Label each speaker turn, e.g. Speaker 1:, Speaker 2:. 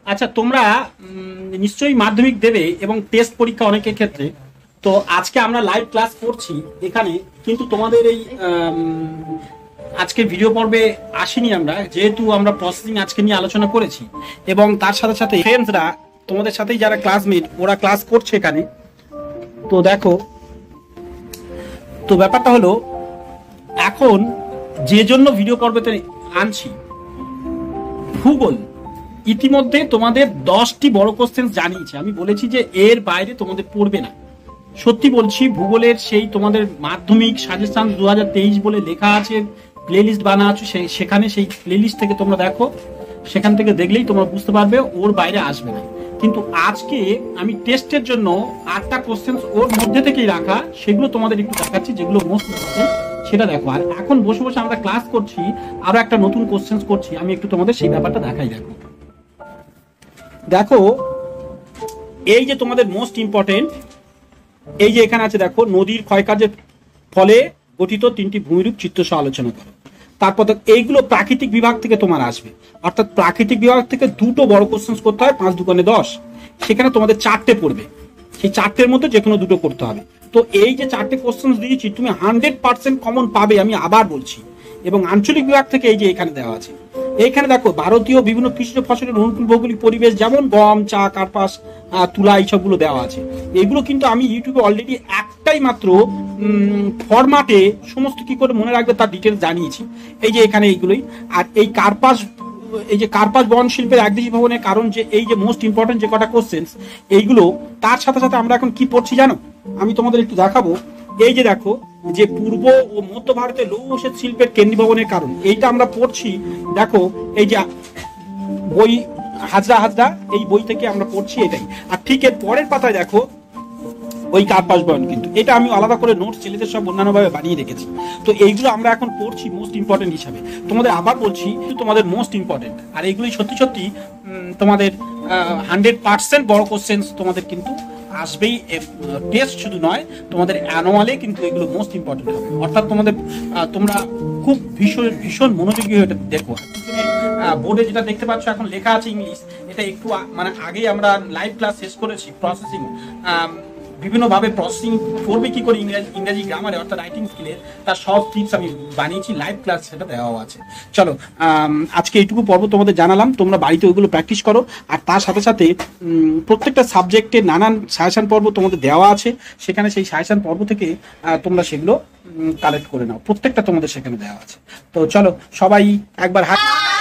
Speaker 1: আচ্ছা, তোমরা নিশ্চয়ই মাধ্যমিক দেবে এবং টেস্ট পরীক্ষা অনেকের ক্ষেত্রে। তো আজকে আমরা লাইভ ক্লাস করছি এখানে, কিন্তু তোমাদের এই আজকে ভিডিও পর্বে আসিনি আমরা, যেহেতু আমরা প্রসেসিং আজকে নিয়ে আলোচনা করেছি এবং তার সাথে সাথে ফ্রেন্ডসরা তোমাদের সাথেই যারা ক্লাসমেট ওরা ক্লাস করছে এখানে। তো দেখো, তো ব্যাপারটা হলো এখন যে জন্য ভিডিও পর্বতে আনছি, ভূগোল ইতিমধ্যে তোমাদের 10টি বড় কোশ্চেন জানিয়েছে। আমি বলেছি যে এর বাইরে তোমাদের পড়বে না। সত্যি বলছি, ভূগোলের সেই তোমাদের মাধ্যমিক সাজেশন 2023 বলে লেখা আছে, প্লেলিস্ট বানা আছে, সেখানে সেই প্লেলিস্ট থেকে তোমরা দেখো, সেখান থেকে দেখলেই তোমরা বুঝতে পারবে ওর বাইরে আসবে না। কিন্তু আজকে আমি টেস্টের জন্য 8টা কোশ্চেন ওর মধ্যে থেকেই রাখা, সেগুলো তোমাদের একটু দেখাচ্ছি, যেগুলো মোস্ট ইম্পর্টেন্ট সেটা দেখো। আর এখন বসে বসে আমরা ক্লাস করছি, আরো একটা নতুন কোশ্চেন করছি, আমি একটু তোমাদের সেই ব্যাপারটা দেখাই। দেখো দেখো, এই যে তোমাদের মোস্ট ইম্পর্টেন্ট, এই যে এখানে আছে দেখো, নদীর ক্ষয়কার্যের ফলে গঠিত 3টি ভূমিরূপ চিত্র সহ আলোচনা করো। তারপর এইগুলো প্রাকৃতিক বিভাগ থেকে তোমার আসবে, অর্থাৎ প্রাকৃতিক বিভাগ থেকে 2টো বড় কোশ্চেন করতে হয়, 5 দুগুণে 10, সেখানে তোমাদের 4টে পড়বে, সেই 4টের মধ্যে যে কোনো 2টো করতে হবে। তো এই যে 4টে কোশ্চেন দিয়েছি, তুমি 100% কমন পাবে, আমি আবার বলছি। এবং আঞ্চলিক বিভাগ থেকে এই যে এখানে দেওয়া আছে, এইখানে দেখো ভারতীয় বিভিন্ন কৃষি ফসলের অনুকূল ভৌগোলিক পরিবেশ, যেমন গম, চা, কার্পাস, তুলা, এইসবগুলো দেওয়া আছে। এগুলো কিন্তু আমি ইউটিউবে অলরেডি একটাই মাত্র ফরম্যাটে সমস্ত কি করে মনে রাখবে তার ডিটেলস জানিয়েছি। এই যে এখানে এইগুলোই। আর এই কার্পাস, এই যে কার্পাস বন শিল্পের একদেশী ভবনের কারণ, যে এই যে মোস্ট ইম্পর্টেন্ট যে কটা কোশ্চেন এইগুলো, তার সাথে সাথে আমরা এখন কি পড়ছি জানো, আমি তোমাদের একটু দেখাবো। এই যে দেখো, যে পূর্ব ও মধ্য ভারতের লৌহ শিল্পের কেন্দ্রীভবনের কারণ, এইটা আমরা পড়ছি। দেখো এই যে বই হাজরা হাজরা, এই বই থেকে আমরা পড়ছি এটাই। আর ঠিক এর পরের পাতায় দেখো ওই কার্পাস বয়ন, কিন্তু এটা আমি আলাদা করে নোটস ছেলেদের সব অন্যান্যভাবে বানিয়ে রেখেছি। তো এইগুলো আমরা এখন পড়ছি মোস্ট ইম্পর্টেন্ট হিসাবে। তোমাদের আবার বলছি, তোমাদের মোস্ট ইম্পর্টেন্ট, আর এইগুলোই সত্যি সত্যি তোমাদের 100% বড় কোশ্চেন তোমাদের কিন্তু আসবেই। টেস্ট শুধু নয়, তোমাদের অ্যানুয়ালে কিন্তু এগুলো মোস্ট ইম্পর্টেন্ট হবে। অর্থাৎ তোমাদের তোমরা খুব ভীষণ ভীষণ মনোযোগী হয়ে দেখো। বোর্ডে যেটা দেখতে পাচ্ছ এখন লেখা আছে ইংলিশ, এটা একটু মানে আগেই আমরা লাইভ ক্লাস শেষ করেছি। প্রসেসিং বিভিন্নভাবে প্রসেসিং করবে কি করে ইংরেজি গ্রামারে, অর্থাৎ রাইটিং স্কিলের, তার সব টিপস আমি বানিয়েছি, লাইভ ক্লাস সেটা দেওয়া আছে। চলো, আজকে এইটুকু পর্ব তোমাদের জানালাম, তোমরা বাড়িতে ওইগুলো প্র্যাকটিস করো। আর তার সাথে সাথে প্রত্যেকটা সাবজেক্টের নানান সাজেশন পর্ব তোমাদের দেওয়া আছে, সেখানে সেই সাজেশন পর্ব থেকে তোমরা সেগুলো কালেক্ট করে নাও, প্রত্যেকটা তোমাদের সেখানে দেওয়া আছে। তো চলো সবাই একবার হাত